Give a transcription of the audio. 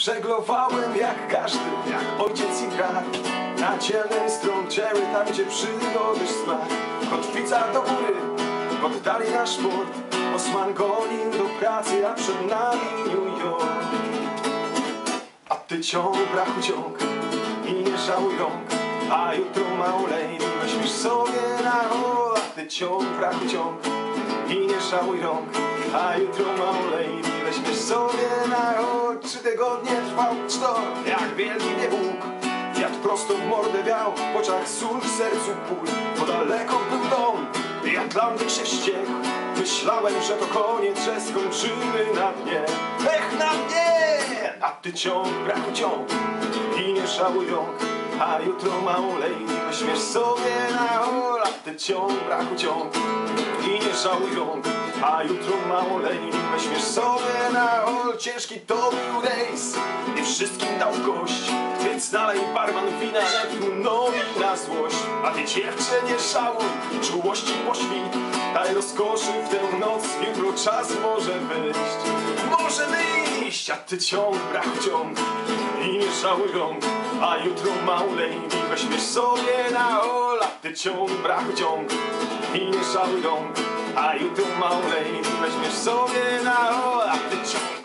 Żeglowałem jak każdy, jak ojciec i brat, na dzielnym strączeły, tam gdzie przygody smak. Kotwica do góry, oddali na szport, Osman gonił do pracy, a przed nami New York. A ty ciąg, brachu ciąg i nie żałuj rąk, a jutro małej weźmiesz sobie na hol. A ty ciąg, brachu ciąg i nie żałuj rąk, a jutro małej weźmiesz sobie na hol. 3 tygodnie trwał sztorm, jak wielki biegłuk. Wiatr prosto w mordę wiał, w oczach sól, w sercu ból. Bo daleko był dom i Atlantyk się ściekł. Myślałem, że to koniec, że skończymy na dnie. Ech, na dnie! A ty ciąg, brachu ciąg i nie żałuj rąk, a jutro małej weźmiesz sobie na hol. A ty ciąg, brachu ciąg i nie żałuj rąk, a jutro małej weźmiesz sobie na hol. Ciężki to był rejs i wszystkim dał gość, więc nalej barman wina Neptunowi na złość. A ty dziewczę nie żałuj, czułości poświt, daj rozkoszy w tę noc, jutro czas może wyjść. Może wyjść, a ty ciąg, brachu ciąg i nie żałuj rąk, a jutro małej weźmiesz sobie na hol. A ty ciąg, brachu ciąg i nie żałuj rąk, a jutro małej weźmiesz sobie na hol. A ty ciąg.